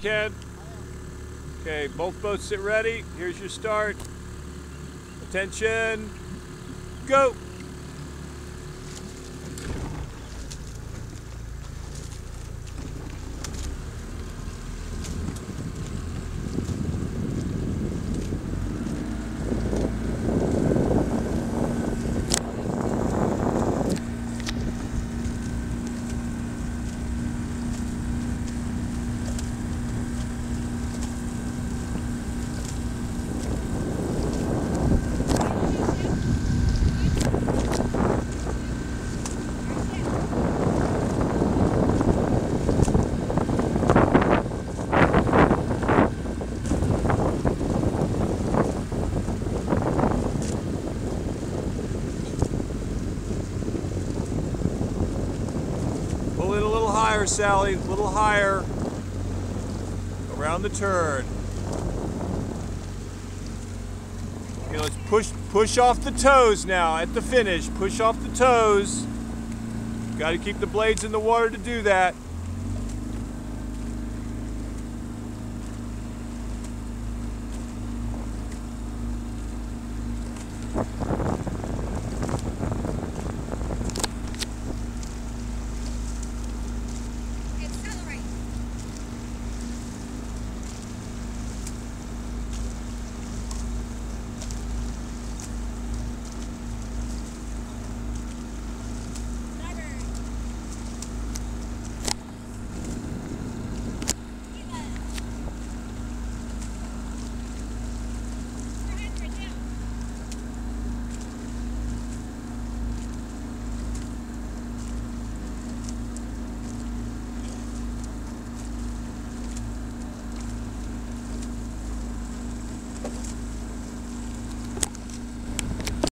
Ken. Okay, both boats sit ready. Here's your start. Attention. Go. Pull it a little higher, Sally, a little higher. Around the turn. Okay, let's push off the toes now at the finish. Push off the toes. Got to keep the blades in the water to do that.